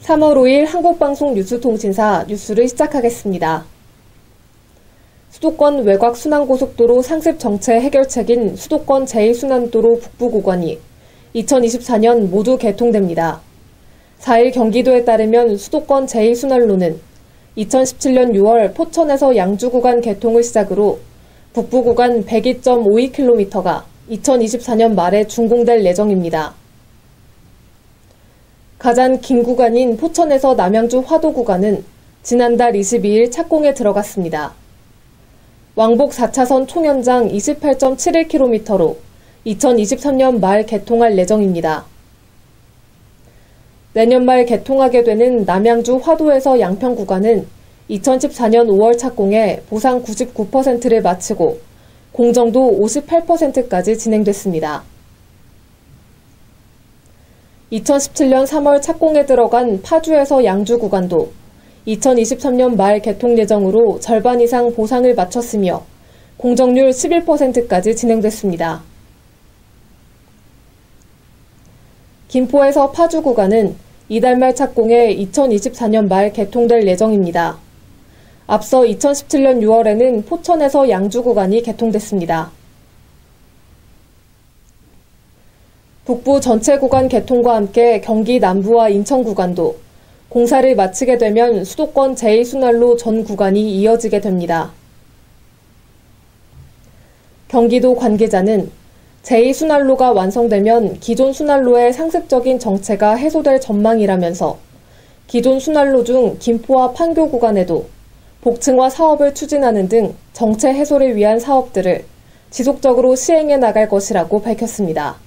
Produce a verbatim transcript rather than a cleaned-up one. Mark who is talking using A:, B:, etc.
A: 삼월 오일 한국방송 뉴스통신사 뉴스를 시작하겠습니다. 수도권 외곽 순환고속도로 상습 정체 해결책인 수도권 제이 순환도로 북부 구간이 이천이십사년 모두 개통됩니다. 사일 경기도에 따르면 수도권 제이 순환로는 이천십칠년 유월 포천에서 양주 구간 개통을 시작으로 북부 구간 백이 점 오이 킬로미터가 이천이십사년 말에 준공될 예정입니다. 가장 긴 구간인 포천에서 남양주 화도 구간은 지난달 이십이일 착공에 들어갔습니다. 왕복 사 차선 총연장 이십팔 점 칠일 킬로미터로 이천이십삼년 말 개통할 예정입니다. 내년 말 개통하게 되는 남양주 화도에서 양평 구간은 이천십사년 오월 착공에 보상 구십구 퍼센트를 마치고 공정도 오십팔 퍼센트까지 진행됐습니다. 이천십칠년 삼월 착공에 들어간 파주에서 양주 구간도 이천이십삼년 말 개통 예정으로 절반 이상 보상을 마쳤으며 공정률 십일 퍼센트까지 진행됐습니다. 김포에서 파주 구간은 이달 말 착공해 이천이십사년 말 개통될 예정입니다. 앞서 이천십칠년 유월에는 포천에서 양주 구간이 개통됐습니다. 북부 전체 구간 개통과 함께 경기 남부와 인천 구간도 공사를 마치게 되면 수도권 제이 순환로 전 구간이 이어지게 됩니다. 경기도 관계자는 제이 순환로가 완성되면 기존 순환로의 상습적인 정체가 해소될 전망이라면서 기존 순환로 중 김포와 판교 구간에도 복층화 사업을 추진하는 등 정체 해소를 위한 사업들을 지속적으로 시행해 나갈 것이라고 밝혔습니다.